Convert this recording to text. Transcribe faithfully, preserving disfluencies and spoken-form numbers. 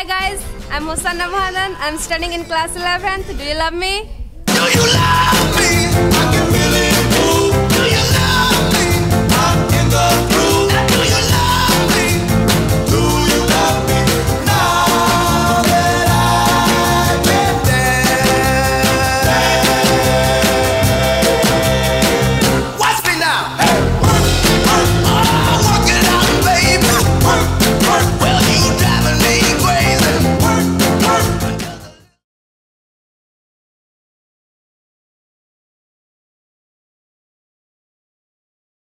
guys, I'm Hosana. I'm studying in class eleventh. Do you love me? Do you love me?